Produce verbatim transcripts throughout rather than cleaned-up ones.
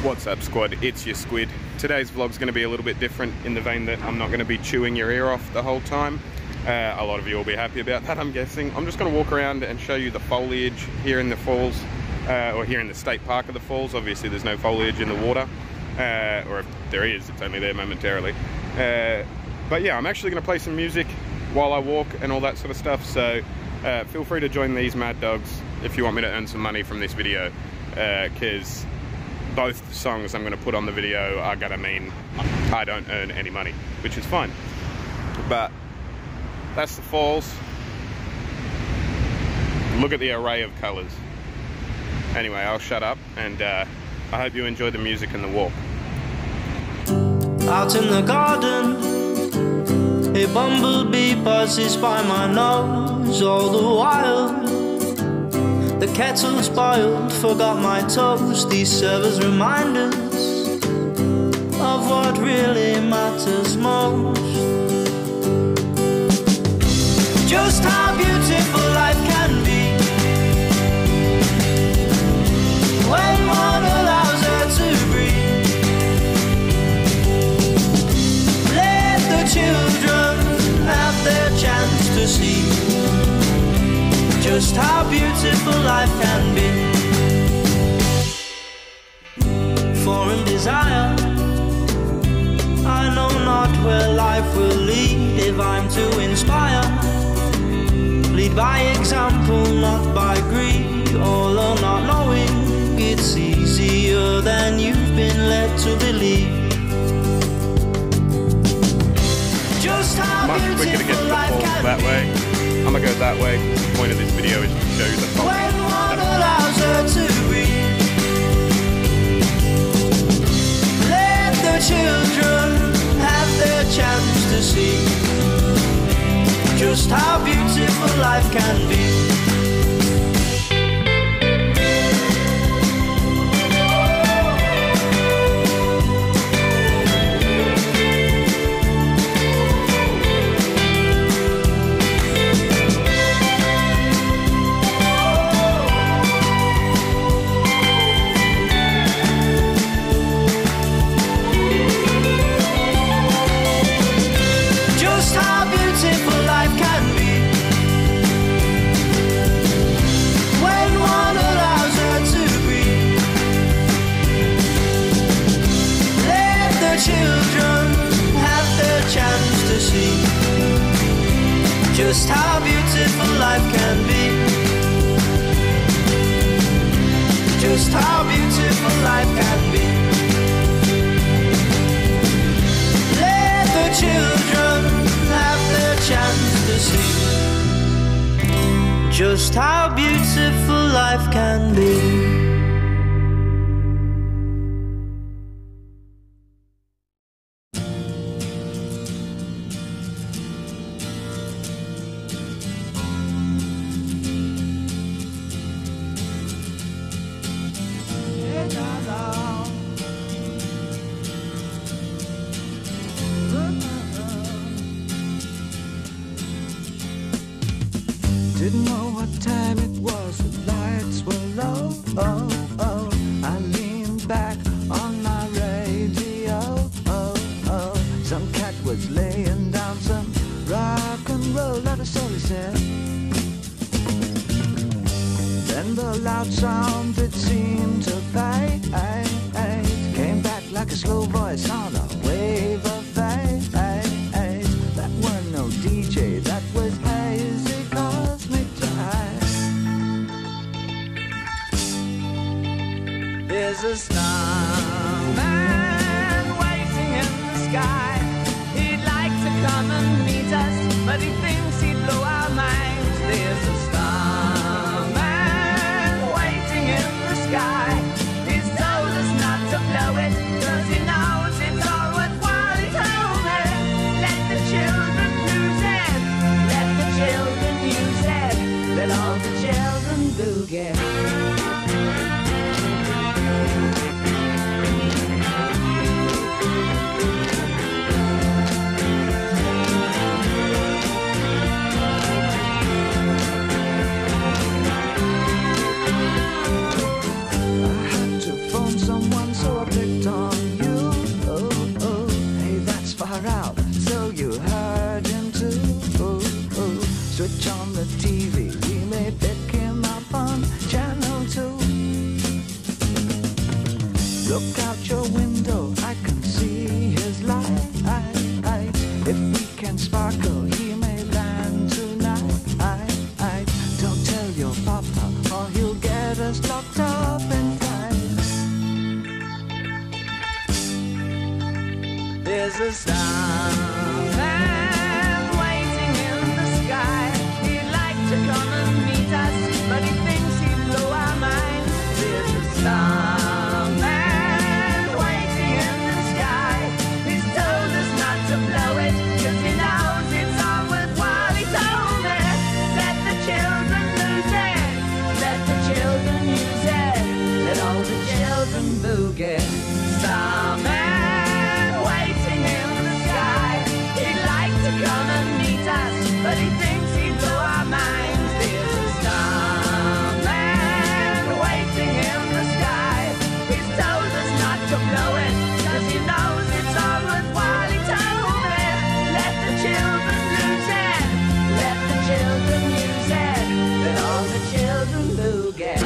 What's up, squad? It's your Squid. Today's vlog's going to be a little bit different in the vein that I'm not going to be chewing your ear off the whole time. Uh, a lot of you will be happy about that, I'm guessing. I'm just going to walk around and show you the foliage here in the falls, uh, or here in the state park of the falls. Obviously there's no foliage in the water, uh, or if there is, it's only there momentarily. Uh, but yeah, I'm actually going to play some music while I walk and all that sort of stuff, so uh, feel free to join these mad dogs if you want me to earn some money from this video, because uh, both songs I'm going to put on the video are going to mean I don't earn any money, which is fine. But that's the falls. Look at the array of colours. Anyway, I'll shut up, and uh, I hope you enjoy the music and the walk. Out in the garden, a bumblebee buzzes by my nose all the while. The kettle's boiled, forgot my toast. These servers remind us of what really matters most. Just how beautiful life can be when one allows her to breathe. Let the children have their chance to see just how beautiful life can be. For in desire, I know not where life will lead. If I'm to inspire, lead by example, not by greed. All or not knowing, it's easier than you've been led to believe. Just how Much quicker to get to the falls that way. I'm gonna go that way. The point of this video is to show you the falls. When one allows her to breathe, let the children have their chance to see just how beautiful life can be. Just how beautiful life can be. Just how beautiful life can be. Let the children have their chance to see just how beautiful life can be. Didn't know what time it was, the lights were low, oh, oh. I leaned back on my radio, oh, oh. Some cat was laying down some rock and roll, that is all he said. Then the loud sound, it seemed to fade, came back like a slow voice on a wave of fade. That weren't no D J, that was hazy cosmic jive. There's a starman waiting in the sky. He'd like to come and meet us, but he thinks he'd blow our minds. There's a starman waiting in the sky. He's told us not to blow it, cause he knows it's all worthwhile. He told me, let the children lose it, let the children use it, let all the children boogie. Look out your window, I can see his light. If we can sparkle, he may land tonight. Don't tell your papa, or he'll get us locked up and tight. There's a starman waiting in the sky. He'd like to come and meet us, but he thinks he'd blow our minds. There's a starman waiting in the sky. He's told us not to blow it, 'cause he knows it's all worthwhile. He told me, let the children lose it, let the children use it, let all the children boogie. Starman waiting in the sky. He'd like to come and meet us, but he thinks he'd blow our minds. There's a starman waiting in the sky. He's told us not to blow it, 'cause he knows it's all worthwhile. He told me, let the children lose it, let the children use it, let all the children boogie.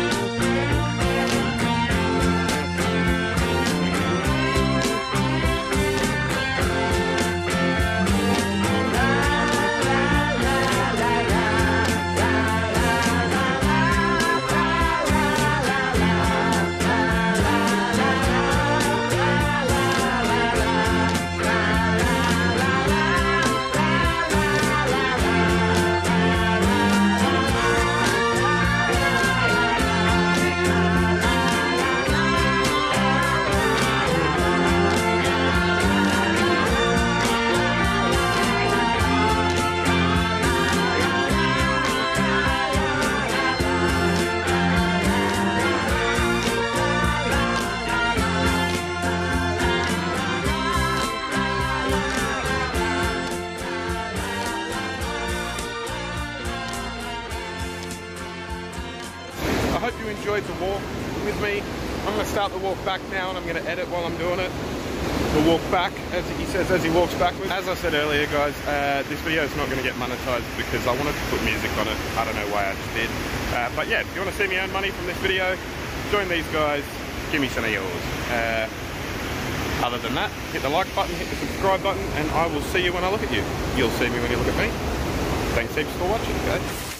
I hope you enjoyed the walk with me. I'm going to start the walk back now, and I'm going to edit while I'm doing it. The walk back, as he says, as he walks backwards. As I said earlier, guys, uh, this video is not going to get monetized because I wanted to put music on it. I don't know why I just did. Uh, but yeah, if you want to see me earn money from this video, join these guys, give me some of yours. Uh, other than that, hit the like button, hit the subscribe button, and I will see you when I look at you. You'll see me when you look at me. Thanks heaps for watching, guys.